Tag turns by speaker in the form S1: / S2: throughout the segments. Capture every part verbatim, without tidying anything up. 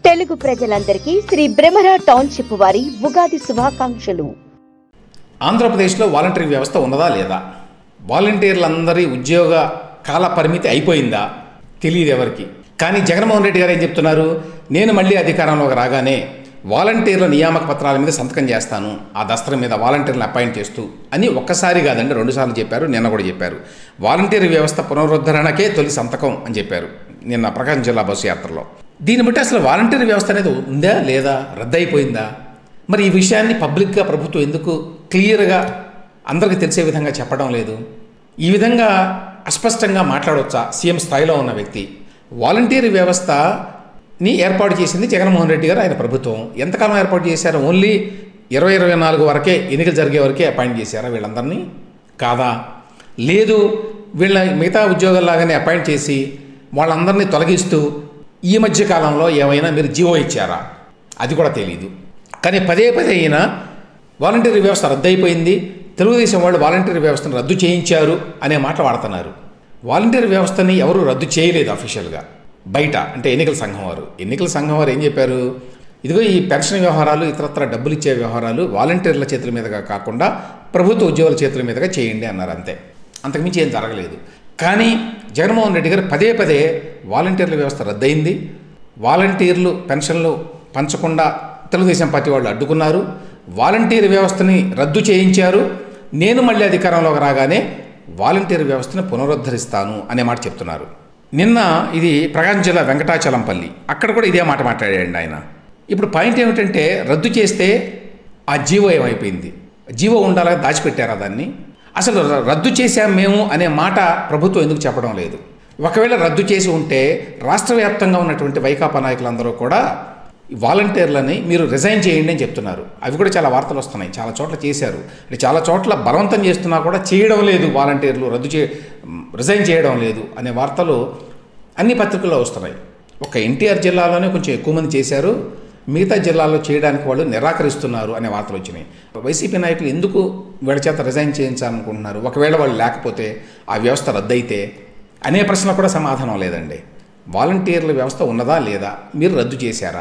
S1: తెలుగు ప్రజలందరికీ శ్రీ బ్రహ్మరా టౌన్షిప్ వారి ఉగాది శుభాకాంక్షలు.
S2: ఆంధ్రప్రదేశ్లో వాలంటరీ వ్యవస్థ ఉన్నదా లేదా? వాలంటీర్లందరి ఉద్యోగ కాల పరిమితి అయిపోయిందా? తెలియదు ఎవరికి. కానీ జగన్మోహన్ రెడ్డి గారు ఏం చెప్తున్నారు? నేను మళ్ళీ అధికారంలోకి రాగానే వాలంటీర్ల నియామక పత్రాల మీద సంతకం చేస్తాను, ఆ దస్త్రం మీద వాలంటీర్లను అపాయింట్ చేస్తూ అని ఒక్కసారి కాదండి, రెండుసార్లు చెప్పారు. నిన్న కూడా చెప్పారు. వాలంటీర్ వ్యవస్థ పునరుద్ధరణకే తొలి సంతకం అని చెప్పారు నిన్న ప్రకాశం జిల్లా బస్సు యాత్రలో. దీన్ని బట్టి అసలు వాలంటీర్ వ్యవస్థ అనేది ఉందా లేదా, రద్దయిపోయిందా? మరి ఈ విషయాన్ని పబ్లిక్గా ప్రభుత్వం ఎందుకు క్లియర్గా అందరికీ తెలిసే విధంగా చెప్పడం లేదు? ఈ విధంగా అస్పష్టంగా మాట్లాడవచ్చా సీఎం స్థాయిలో ఉన్న వ్యక్తి? వాలంటీర్ వ్యవస్థని ఏర్పాటు చేసింది జగన్మోహన్ రెడ్డి గారు, ఆయన ప్రభుత్వం. ఎంతకాలం ఏర్పాటు చేశారు? ఓన్లీ ఇరవై ఇరవై నాలుగు వరకే, ఎన్నికలు జరిగే వరకే అపాయింట్ చేశారా వీళ్ళందరినీ? కాదా? లేదు, వీళ్ళ మిగతా ఉద్యోగాల్లాగానే అపాయింట్ చేసి వాళ్ళందరినీ తొలగిస్తూ ఈ మధ్య కాలంలో ఏమైనా మీరు జీవో ఇచ్చారా? అది కూడా తెలియదు. కానీ పదే పదే అయినా వాలంటీర్ వ్యవస్థ రద్దయిపోయింది, తెలుగుదేశం వాళ్ళు వాలంటీర్ వ్యవస్థను రద్దు చేయించారు అనే మాట వాడుతున్నారు. వాలంటీర్ వ్యవస్థని ఎవరు రద్దు చేయలేదు అఫీషియల్గా. బయట అంటే ఎన్నికల సంఘం వారు ఎన్నికల సంఘం వారు ఏం చెప్పారు? ఇదిగో ఈ పెన్షన్ వ్యవహారాలు, ఇతరత్ర డబ్బులు ఇచ్చే వ్యవహారాలు వాలంటీర్ల చేతుల మీదుగా కాకుండా ప్రభుత్వ ఉద్యోగుల చేతుల మీదుగా చేయండి అన్నారు. అంతే, అంతకుమించి ఏం జరగలేదు. కానీ జగన్మోహన్ రెడ్డి గారు పదే పదే వాలంటీర్ల వ్యవస్థ రద్దయింది, వాలంటీర్లు పెన్షన్లు పంచకుండా తెలుగుదేశం పార్టీ వాళ్ళు అడ్డుకున్నారు, వాలంటీర్ వ్యవస్థని రద్దు చేయించారు, నేను మళ్ళీ అధికారంలోకి రాగానే వాలంటీర్ వ్యవస్థను పునరుద్ధరిస్తాను అనే మాట చెప్తున్నారు. నిన్న ఇది ప్రకాశం జిల్లా వెంకటాచలంపల్లి, అక్కడ కూడా ఇదే మాట మాట్లాడాడు ఆయన. ఇప్పుడు పాయింట్ ఏమిటంటే, రద్దు చేస్తే ఆ జీవో ఏమైపోయింది? జీవో ఉండాలా, దాచిపెట్టారా దాన్ని? అసలు రద్దు చేశాం మేము అనే మాట ప్రభుత్వం ఎందుకు చెప్పడం లేదు? ఒకవేళ రద్దు చేసి ఉంటే రాష్ట్ర వ్యాప్తంగా ఉన్నటువంటి వైకాపా నాయకులందరూ కూడా వాలంటీర్లని మీరు రిజైన్ చేయండి అని చెప్తున్నారు. అవి కూడా చాలా వార్తలు వస్తున్నాయి. చాలా చోట్ల చేశారు, అంటే చాలా చోట్ల బలవంతం చేస్తున్నా కూడా చేయడం లేదు, వాలంటీర్లు రద్దు చే రిజైన్ చేయడం లేదు అనే వార్తలు అన్ని పత్రికల్లో వస్తున్నాయి. ఒక ఎన్టీఆర్ జిల్లాలోనే కొంచెం ఎక్కువ మంది చేశారు, మిగతా జిల్లాల్లో చేయడానికి వాళ్ళు నిరాకరిస్తున్నారు అనే వార్తలు వచ్చినాయి. వైసీపీ నాయకులు ఎందుకు వీళ్ళ చేత రిజైన్ చేయించాలనుకుంటున్నారు? ఒకవేళ వాళ్ళు లేకపోతే ఆ వ్యవస్థ రద్దయితే అనే ప్రశ్న కూడా సమాధానం లేదండి. వాలంటీర్ల వ్యవస్థ ఉన్నదా లేదా, మీరు రద్దు చేశారా?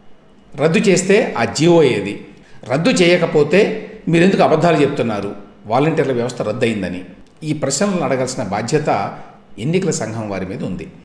S2: రద్దు చేస్తే ఆ జీవో ఏది? రద్దు చేయకపోతే మీరు ఎందుకు అబద్ధాలు చెప్తున్నారు వాలంటీర్ల వ్యవస్థ రద్దయిందని? ఈ ప్రశ్నలను అడగాల్సిన బాధ్యత ఎన్నికల సంఘం వారి మీద ఉంది.